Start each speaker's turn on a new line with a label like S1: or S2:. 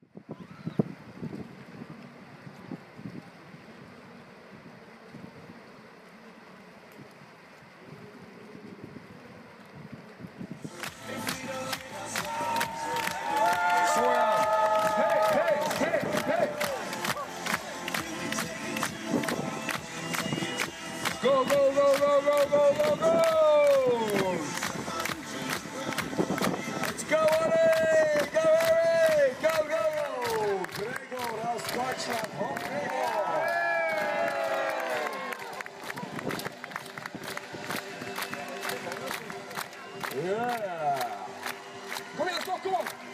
S1: Go, go, go, go, go, go, go, go! Let's go, Harry! Go, Harry! Go, go, go! Gregor aus Deutschland, hopp, Gregor! Ja! Kom igen, Stockholm!